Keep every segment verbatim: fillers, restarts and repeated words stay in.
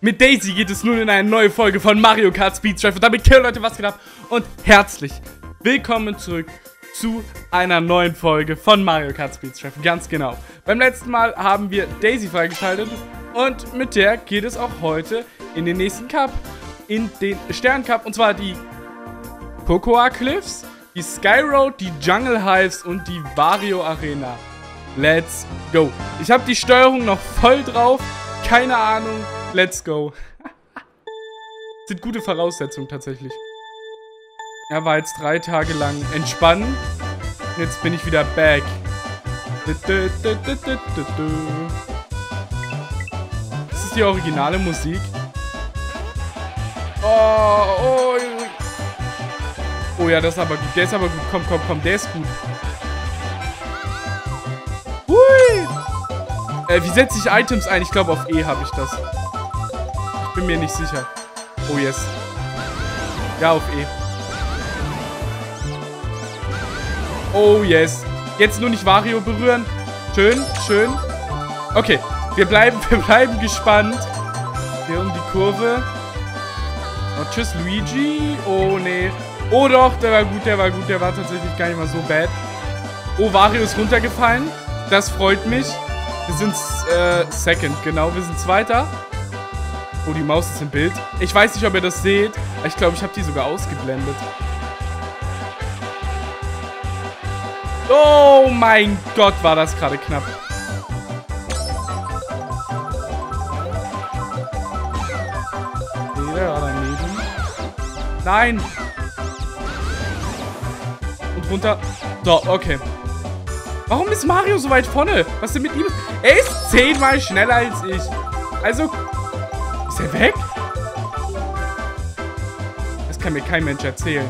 Mit Daisy geht es nun in eine neue Folge von Mario Kart Speed Drive. Und damit, okay, Leute, was geht ab? Und herzlich willkommen zurück zu einer neuen Folge von Mario Kart Speed Drive. Ganz genau. Beim letzten Mal haben wir Daisy freigeschaltet. Und mit der geht es auch heute in den nächsten Cup. In den Stern-Cup. Und zwar die Cocoa Cliffs, die Sky Road, die Jungle Hives und die Wario Arena. Let's go. Ich habe die Steuerung noch voll drauf. Keine Ahnung. Let's go. Sind gute Voraussetzungen tatsächlich. Er war jetzt drei Tage lang entspannen. Jetzt bin ich wieder back. Das ist die originale Musik. Oh, oh. Oh ja, das ist aber gut. Der ist aber gut. Komm, komm, komm. Der ist gut. Hui. Äh, wie setze ich Items ein? Ich glaube, auf E habe ich das. Ich bin mir nicht sicher. Oh, yes. Ja, auf E. Oh, yes. Jetzt nur nicht Wario berühren. Schön, schön. Okay, wir bleiben, wir bleiben gespannt. Hier um die Kurve. Oh, tschüss, Luigi. Oh, nee. Oh, doch, der war gut, der war gut. Der war tatsächlich gar nicht mal so bad. Oh, Wario ist runtergefallen. Das freut mich. Wir sind äh, Second, genau. Wir sind Zweiter. Oh, die Maus ist im Bild. Ich weiß nicht, ob ihr das seht. Ich glaube, ich habe die sogar ausgeblendet. Oh mein Gott, war das gerade knapp. Nee, der war daneben. Nein. Und runter. So, okay. Warum ist Mario so weit vorne? Was ist denn mit ihm? Er ist zehnmal schneller als ich. Also... Ist er weg? Das kann mir kein Mensch erzählen.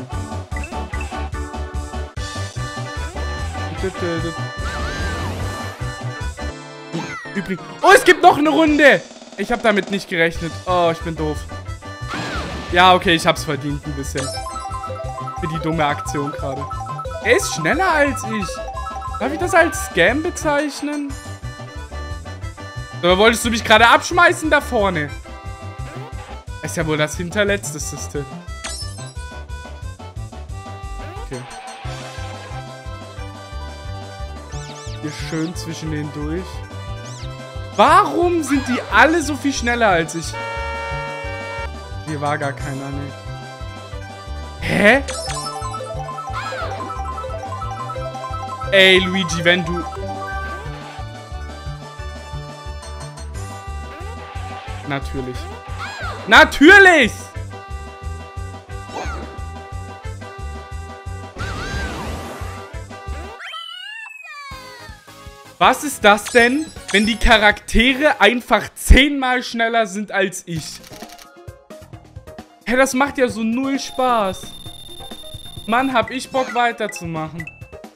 Übrigens... Oh, es gibt noch eine Runde! Ich habe damit nicht gerechnet. Oh, ich bin doof. Ja, okay, ich hab's verdient ein bisschen. Für die dumme Aktion gerade. Er ist schneller als ich. Darf ich das als Scam bezeichnen? Oder wolltest du mich gerade abschmeißen da vorne? Ist ja wohl das hinterletzteste. Okay. Hier schön zwischen denen durch. Warum sind die alle so viel schneller als ich? Hier war gar keiner, ne. Hä? Ey, Luigi, wenn du... Natürlich. Natürlich! Was ist das denn, wenn die Charaktere einfach zehnmal schneller sind als ich? Hä, das macht ja so null Spaß. Mann, hab ich Bock weiterzumachen.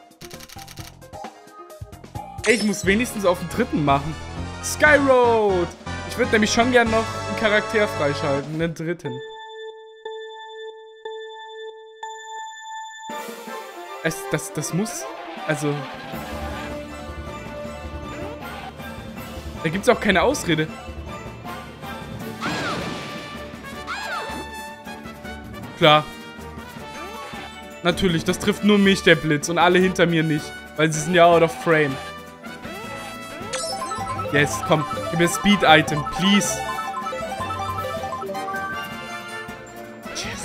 Ey, ich muss wenigstens auf den dritten machen. Sky Road! Ich würde nämlich schon gern noch einen Charakter freischalten, einen dritten. Es, das, das muss, also... Da gibt's auch keine Ausrede. Klar. Natürlich, das trifft nur mich, der Blitz, und alle hinter mir nicht. Weil sie sind ja out of frame. Yes, komm, gib mir Speed-Item, please. Yes.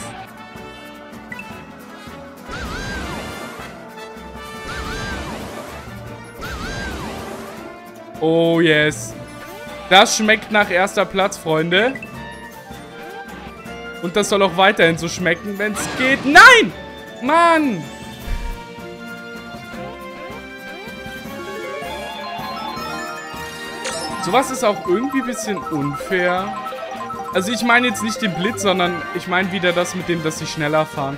Oh, yes. Das schmeckt nach erster Platz, Freunde. Und das soll auch weiterhin so schmecken, wenn es geht. Nein! Mann! Sowas ist auch irgendwie ein bisschen unfair. Also ich meine jetzt nicht den Blitz, sondern ich meine wieder das mit dem, dass sie schneller fahren.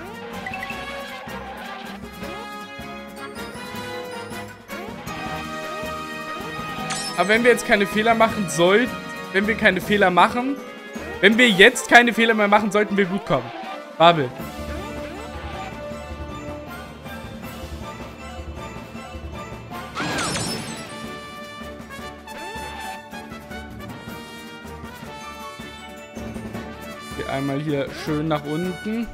Aber wenn wir jetzt keine Fehler machen sollten, wenn wir keine Fehler machen, wenn wir jetzt keine Fehler mehr machen, sollten wir gut kommen. Babel. Geh einmal hier schön nach unten.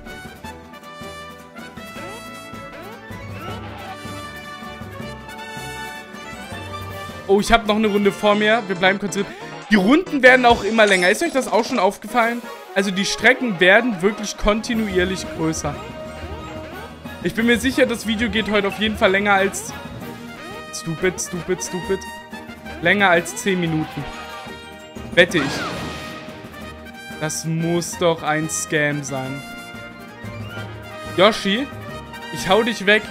Oh, ich habe noch eine Runde vor mir. Wir bleiben kurz drin. Die Runden werden auch immer länger. Ist euch das auch schon aufgefallen? Also die Strecken werden wirklich kontinuierlich größer. Ich bin mir sicher, das Video geht heute auf jeden Fall länger als... Stupid, stupid, stupid. Länger als zehn Minuten. Wette ich. Das muss doch ein Scam sein. Yoshi, ich hau dich weg.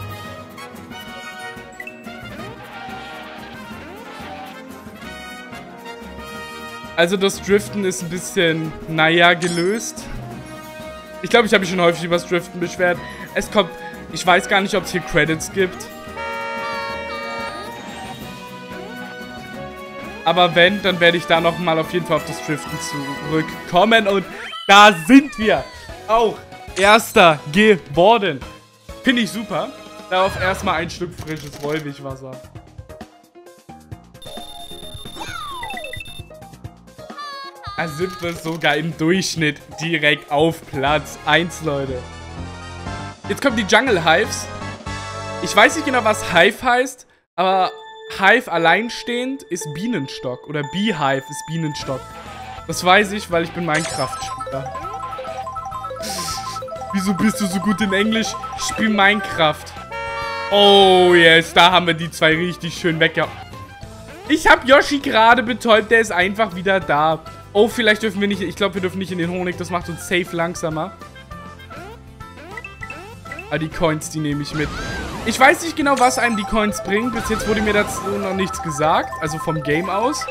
Also das Driften ist ein bisschen, naja, gelöst. Ich glaube, ich habe mich schon häufig über das Driften beschwert. Es kommt, ich weiß gar nicht, ob es hier Credits gibt. Aber wenn, dann werde ich da nochmal auf jeden Fall auf das Driften zurückkommen. Und da sind wir auch Erster geworden. Finde ich super. Darauf erstmal ein Stück frisches Wollmilchwasser. Da sind wir sogar im Durchschnitt direkt auf Platz eins, Leute. Jetzt kommen die Jungle Hives. Ich weiß nicht genau, was Hive heißt, aber Hive alleinstehend ist Bienenstock. Oder Beehive ist Bienenstock. Das weiß ich, weil ich bin Minecraft-Spieler. Wieso bist du so gut in Englisch? Ich spiele Minecraft. Oh, yes. Da haben wir die zwei richtig schön weggehauen. Ich habe Yoshi gerade betäubt. Der ist einfach wieder da. Oh, vielleicht dürfen wir nicht... Ich glaube, wir dürfen nicht in den Honig. Das macht uns safe langsamer. Ah, die Coins, die nehme ich mit. Ich weiß nicht genau, was einem die Coins bringen. Bis jetzt wurde mir dazu noch nichts gesagt. Also vom Game aus.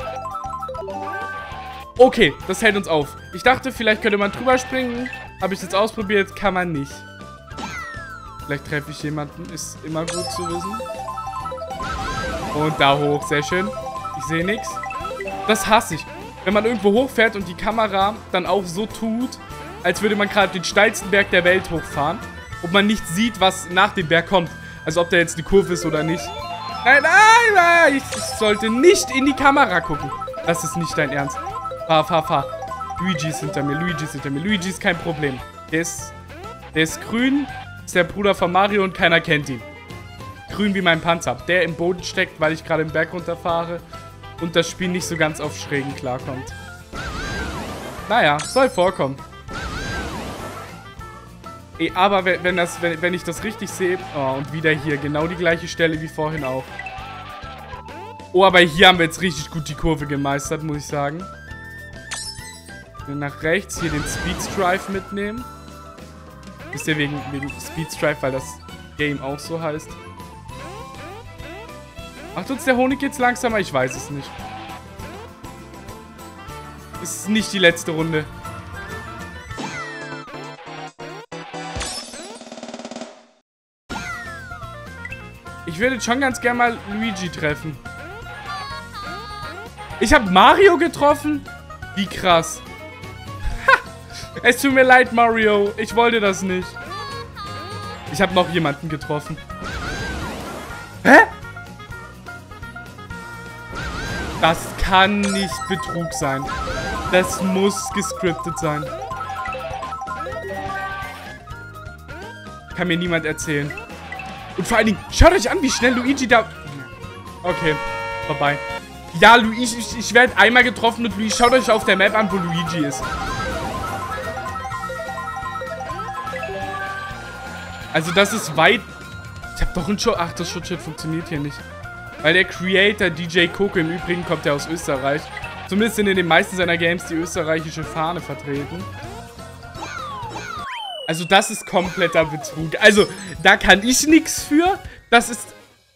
Okay, das hält uns auf. Ich dachte, vielleicht könnte man drüber springen. Habe ich jetzt ausprobiert. Kann man nicht. Vielleicht treffe ich jemanden. Ist immer gut zu wissen. Und da hoch. Sehr schön. Ich sehe nichts. Das hasse ich. Wenn man irgendwo hochfährt und die Kamera dann auch so tut, als würde man gerade den steilsten Berg der Welt hochfahren. Und man nicht sieht, was nach dem Berg kommt. Also ob da jetzt eine Kurve ist oder nicht. Nein, nein, nein. Ich, ich sollte nicht in die Kamera gucken. Das ist nicht dein Ernst. Fahr, fahr, fahr. Luigi ist hinter mir. Luigi ist hinter mir. Luigi ist kein Problem. Der ist, der ist grün. Ist der Bruder von Mario und keiner kennt ihn. Grün wie mein Panzer. Der im Boden steckt, weil ich gerade im Berg runterfahre. Und das Spiel nicht so ganz auf Schrägen klarkommt. Naja, soll vorkommen. Ey, aber wenn, wenn, das, wenn, wenn ich das richtig sehe... Oh, und wieder hier. Genau die gleiche Stelle wie vorhin auch. Oh, aber hier haben wir jetzt richtig gut die Kurve gemeistert, muss ich sagen. Nach rechts hier den Speedstrive mitnehmen. Ist ja wegen, wegen Speedstrive, weil das Game auch so heißt. Macht uns der Honig jetzt langsamer? Ich weiß es nicht. Ist nicht die letzte Runde. Ich würde schon ganz gerne mal Luigi treffen. Ich habe Mario getroffen? Wie krass. Ha! Es tut mir leid, Mario. Ich wollte das nicht. Ich habe noch jemanden getroffen. Hä? Das kann nicht Betrug sein. Das muss gescriptet sein. Kann mir niemand erzählen. Und vor allen Dingen, schaut euch an, wie schnell Luigi da... Okay, vorbei. Ja, Luigi, ich, ich werde einmal getroffen und Luigi, schaut euch auf der Map an, wo Luigi ist. Also das ist weit... Ich habe doch ein Schutzschild... Ach, das Schutzschild funktioniert hier nicht. Weil der Creator D J Coco, im Übrigen kommt der aus Österreich. Zumindest sind in den meisten seiner Games die österreichische Fahne vertreten. Also das ist kompletter Betrug. Also, da kann ich nichts für. Das ist...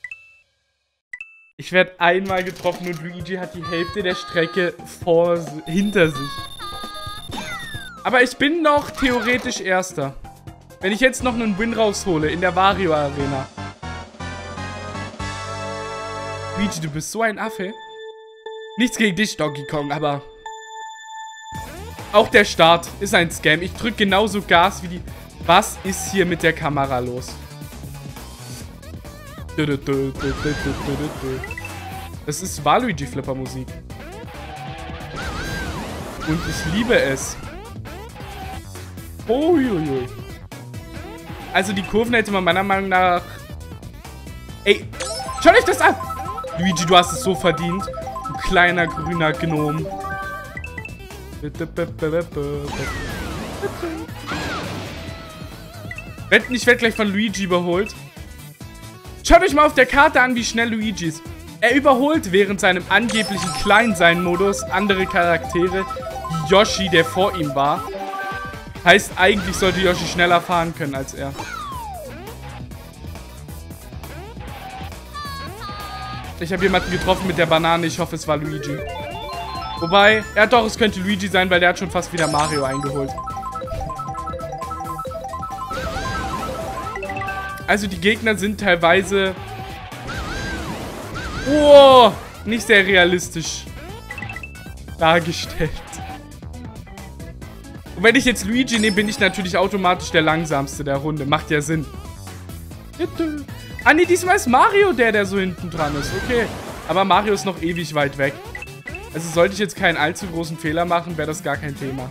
Ich werde einmal getroffen und Luigi hat die Hälfte der Strecke vor, hinter sich. Aber ich bin noch theoretisch Erster. Wenn ich jetzt noch einen Win raushole in der Wario Arena. Luigi, du bist so ein Affe. Nichts gegen dich, Donkey Kong, aber... Auch der Start ist ein Scam. Ich drücke genauso Gas wie die... Was ist hier mit der Kamera los? Das ist Waluigi-Flipper-Musik. Und ich liebe es. Uiuiui. Also die Kurven hätte man meiner Meinung nach... Ey, schaut euch das an! Luigi, du hast es so verdient. Du kleiner grüner Gnom. Wetten, ich werde gleich von Luigi überholt. Schaut euch mal auf der Karte an, wie schnell Luigi ist. Er überholt während seinem angeblichen Kleinsein-Modus andere Charaktere, wie Yoshi, der vor ihm war. Heißt, eigentlich sollte Yoshi schneller fahren können als er. Ich habe jemanden getroffen mit der Banane. Ich hoffe, es war Luigi. Wobei, ja doch, es könnte Luigi sein, weil der hat schon fast wieder Mario eingeholt. Also die Gegner sind teilweise... Oh, nicht sehr realistisch dargestellt. Und wenn ich jetzt Luigi nehme, bin ich natürlich automatisch der langsamste der Runde. Macht ja Sinn. Ah nee, diesmal ist Mario der, der so hinten dran ist. Okay. Aber Mario ist noch ewig weit weg. Also sollte ich jetzt keinen allzu großen Fehler machen, wäre das gar kein Thema.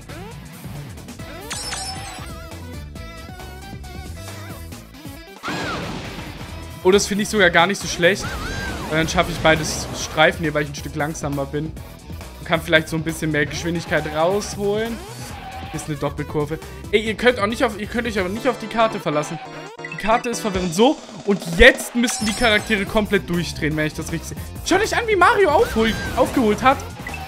Oh, das finde ich sogar gar nicht so schlecht. Weil dann schaffe ich beides Streifen hier, weil ich ein Stück langsamer bin. Und kann vielleicht so ein bisschen mehr Geschwindigkeit rausholen. Hier ist eine Doppelkurve. Ey, ihr könnt auch nicht auf, ihr könnt euch aber nicht auf die Karte verlassen. Die Karte ist verwirrend. So, und jetzt müssten die Charaktere komplett durchdrehen, wenn ich das richtig sehe. Schaut euch an, wie Mario aufhol aufgeholt hat.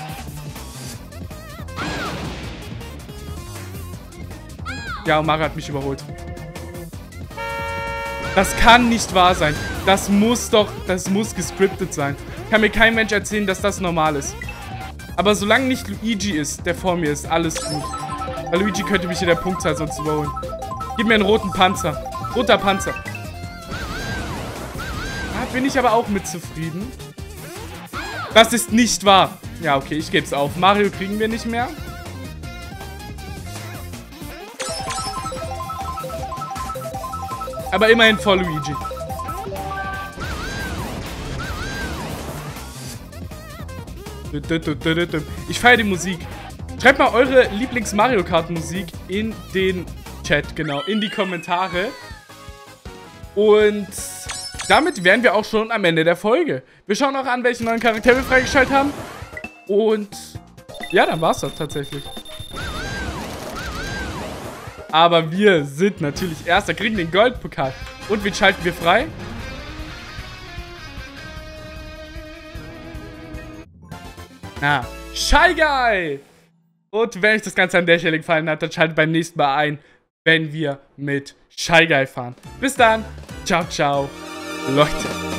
Ja, und Mario hat mich überholt. Das kann nicht wahr sein. Das muss doch, das muss gescriptet sein. Kann mir kein Mensch erzählen, dass das normal ist. Aber solange nicht Luigi ist, der vor mir ist, alles gut. Weil Luigi könnte mich in der Punktzahl sonst überholen. Gib mir einen roten Panzer. Roter Panzer. Da bin ich aber auch mit zufrieden. Das ist nicht wahr. Ja, okay, ich gebe es auf. Mario kriegen wir nicht mehr. Aber immerhin vor Luigi. Ich feiere die Musik. Schreibt mal eure Lieblings-Mario Kart-Musik in den Chat, genau, in die Kommentare. Und damit wären wir auch schon am Ende der Folge. Wir schauen auch an, welche neuen Charaktere wir freigeschaltet haben. Und ja, dann war's das tatsächlich. Aber wir sind natürlich Erster, kriegen den Goldpokal. Und wen schalten wir frei? Ah, Shy Guy! Und wenn euch das Ganze an der Stelle gefallen hat, dann schaltet beim nächsten Mal ein, wenn wir mit Shy Guy fahren. Bis dann. Ciao, ciao, Leute.